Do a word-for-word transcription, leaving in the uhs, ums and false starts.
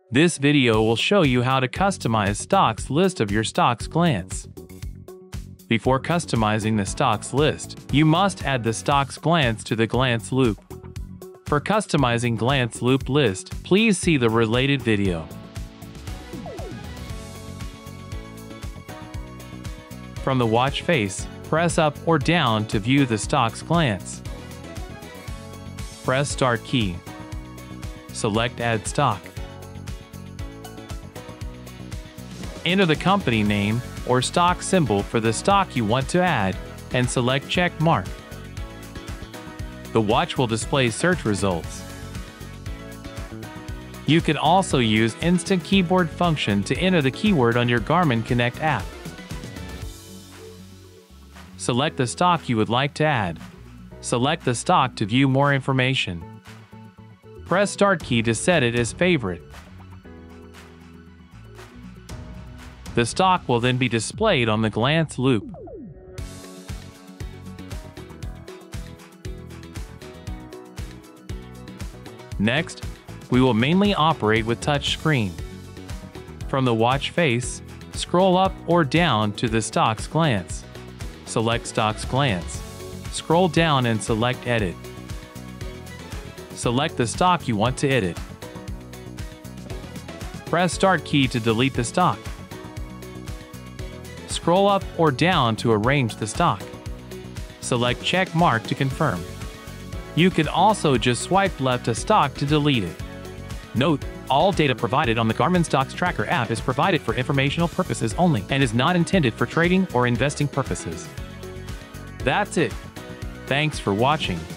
This video will show you how to customize stocks list of your stocks glance. Before customizing the stocks list, you must add the stocks glance to the glance loop. For customizing glance loop list, please see the related video. From the watch face, press up or down to view the stocks glance. Press Start key. Select Add Stock. Enter the company name or stock symbol for the stock you want to add, and select check mark. The watch will display search results. You can also use instant keyboard function to enter the keyword on your Garmin Connect app. Select the stock you would like to add. Select the stock to view more information. Press Start key to set it as favorite. The stock will then be displayed on the glance loop. Next, we will mainly operate with touch screen. From the watch face, scroll up or down to the stocks glance. Select stocks glance. Scroll down and select Edit. Select the stock you want to edit. Press Start key to delete the stock. Scroll up or down to arrange the stock. Select check mark to confirm. You can also just swipe left a stock to delete it. Note, all data provided on the Garmin Stocks Tracker app is provided for informational purposes only and is not intended for trading or investing purposes. That's it. Thanks for watching.